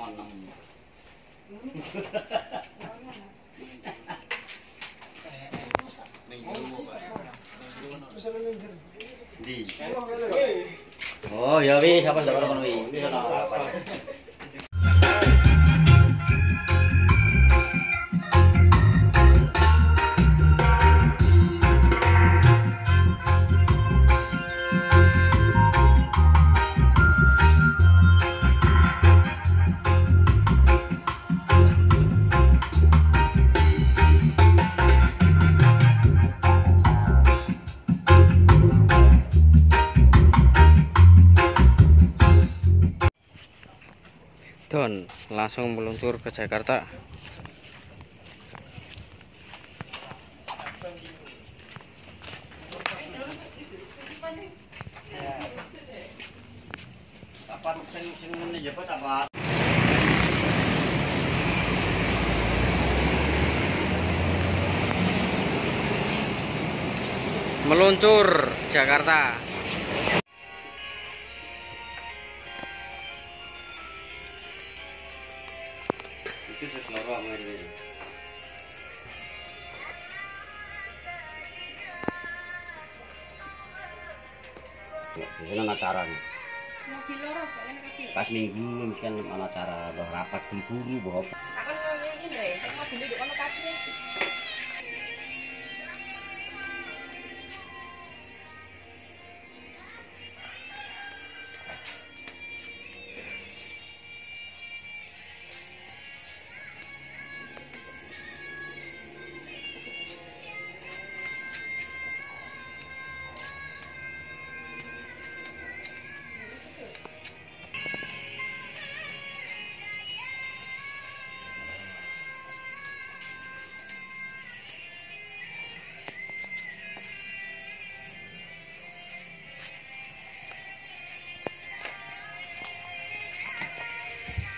Oh ya wis apa ndak kono iki. Wis ana apa. Don langsung meluncur ke Jakarta. Kapan sing ngene ya Pak? Meluncur Jakarta. Itu seseloro ama ini. Ini acara nih. Pas minggu kan ana acara rapat guru bawa. Akan ngene lho, sama dulu di kono katine.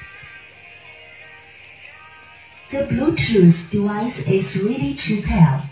The Bluetooth device is ready to pair.